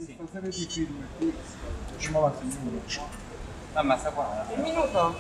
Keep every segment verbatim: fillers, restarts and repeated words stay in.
registrazione di film, facciamo la signora. Ammazza qua. Un minuto?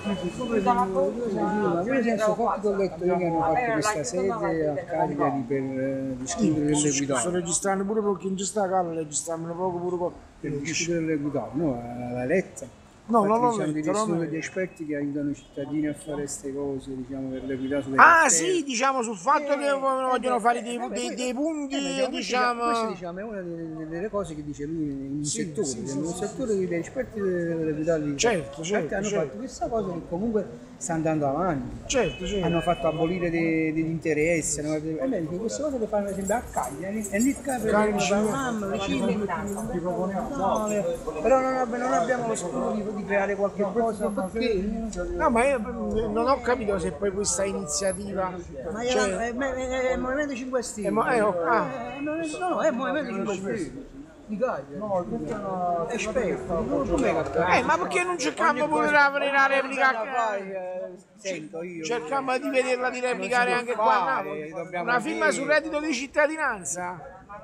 Io senso fatto ho letto che hanno fatto questa sede a Cagliari per uh, discutere delle guidate. Sto registrando pure perché in questa casa registriamo poco pure per discutere delle guidate, no? L'hai letta? No, non l'ho diciamo, letto. Sono degli esperti che aiutano i cittadini a fare queste cose, diciamo, per le guidate sulle Ah cartelle. sì, diciamo sul fatto Eh, che vogliono eh, fare eh, dei, vabbè, dei, que- dei punti, eh, ma diciamo... Questa diciamo, è una delle, delle cose che dice lui in Sì, settore, sì, nel sì, sì, settore degli esperti delle guidate. Certo, certo, hanno certo. fatto questa cosa che comunque sta andando avanti. Certo, certo. Hanno fatto abolire dei- degli interessi, hanno fatto- e beh, queste cose le fanno ad esempio a Cagliari e lì Cagliari, mamma, vicino, no, eh, però non, ab- non abbiamo lo scopo di, di creare qualche cosa perché No, ma io eh, non ho capito se poi questa iniziativa... ma è, cioè, è, è, è il Movimento cinque Stelle. È mo- eh, oh, ah. È il Movimento- no, no, è il Movimento cinque Stelle. Di Cagliari. No, è esperto. Eh, ma perché non cerchiamo pure la, la replica? Sento io. Cerchiamo di vederla di replicare Non si anche può qua a fare, Napoli. dobbiamo Una firma dire. sul reddito di cittadinanza.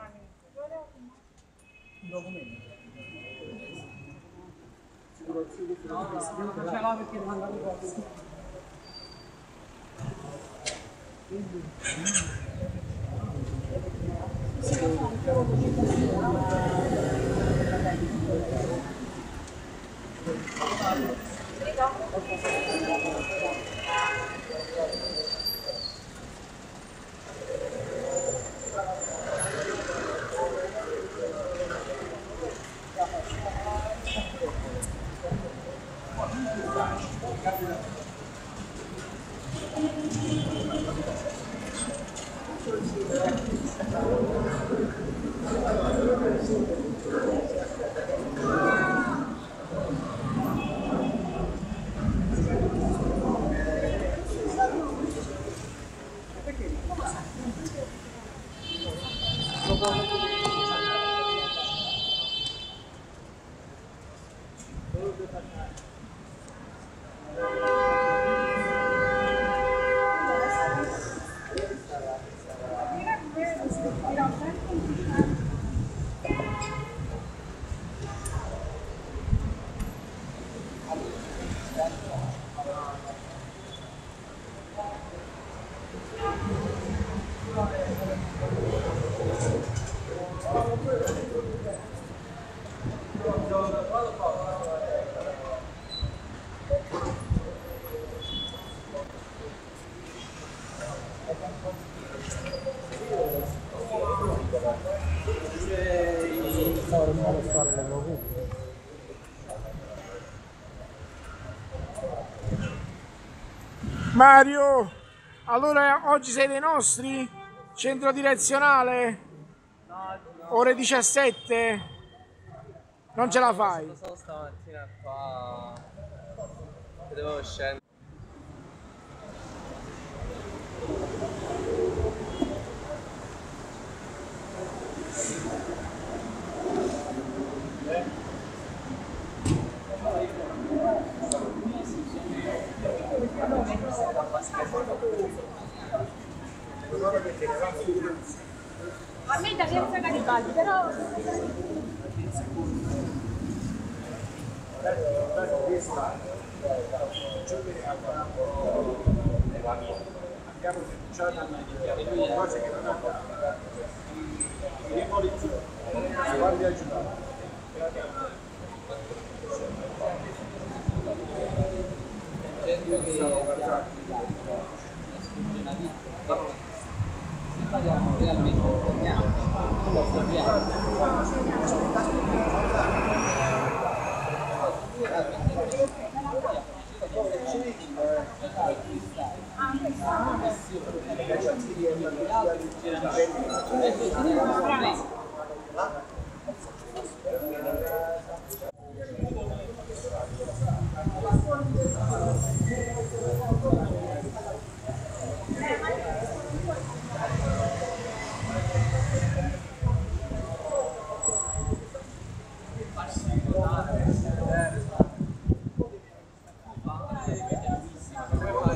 Mario, allora oggi sei dei nostri? Centro direzionale? Ore diciassette? Non ce la fai? Solo stamattina qua che dovevo scendere. A me da Piazza Garibaldi, però... Abbiamo denunciato cose che non hanno i demolizioni, si guardi aiutato. Parliamo realmente, torniamo, lo sappiamo.